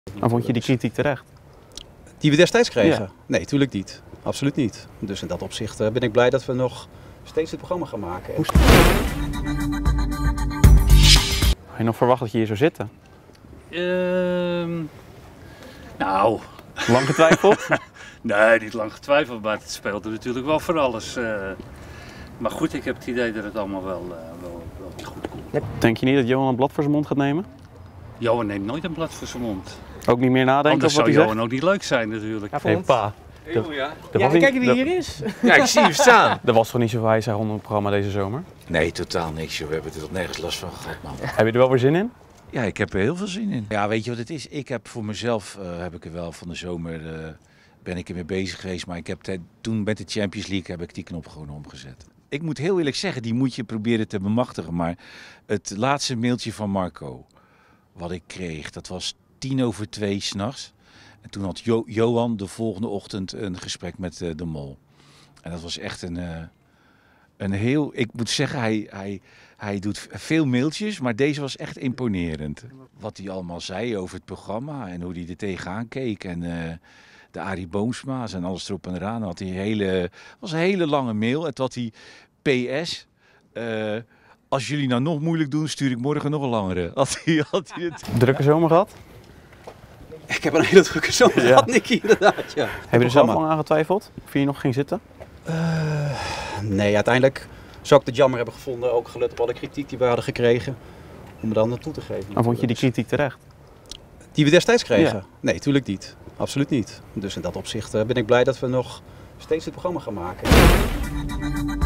Dan vond je die kritiek terecht? Die we destijds kregen? Ja. Nee, tuurlijk niet. Absoluut niet. Dus in dat opzicht ben ik blij dat we nog steeds dit programma gaan maken. Had je nog verwacht dat je hier zou zitten? Nou, Lang getwijfeld? nee, niet lang getwijfeld, maar het speelde natuurlijk wel voor alles. Maar goed, ik heb het idee dat het allemaal wel weer goed komt. Denk je niet dat Johan een blad voor zijn mond gaat nemen? Johan neemt nooit een blad voor zijn mond. Ook niet meer nadenken Anders over wat zou hij Johan zegt? ook niet leuk zijn natuurlijk. Hey, pa. Kijk wie hier is. Ja, ik zie hem staan. Er was toch niet zoveel hijsa rondom het programma deze zomer? Nee, totaal niks joh. We hebben er tot nergens last van gehad, man. Heb je er wel weer zin in? Ja, ik heb er heel veel zin in. Ja, weet je wat het is? Ik heb voor mezelf, heb ik er wel van de zomer, ben ik ermee bezig geweest. Maar ik heb toen met de Champions League heb ik die knop gewoon omgezet. Ik moet heel eerlijk zeggen, die moet je proberen te bemachtigen. Maar het laatste mailtje van Marco, wat ik kreeg, dat was 1:50 s'nachts. En toen had Johan de volgende ochtend een gesprek met de Mol. En dat was echt een heel, ik moet zeggen, hij doet veel mailtjes, maar deze was echt imponerend. Wat hij allemaal zei over het programma en hoe hij er tegenaan keek. En de Arie Boomsma's en alles erop en eraan. Had hij was een hele lange mail. En toen had hij PS. Als jullie nou nog moeilijk doen, stuur ik morgen nog een langere. Had hij het. Drukke zomer gehad? Ik heb een hele drukke zomer gehad, Nicky, inderdaad. Ja. Heb je er zelf lang aan getwijfeld? Of je nog ging zitten? Nee, uiteindelijk zou ik het jammer hebben gevonden, ook gelet op alle kritiek die we hadden gekregen, om me dan naartoe te geven. Dan vond je die kritiek terecht? Die we destijds kregen? Ja. Nee, tuurlijk niet. Absoluut niet. Dus in dat opzicht ben ik blij dat we nog steeds dit programma gaan maken.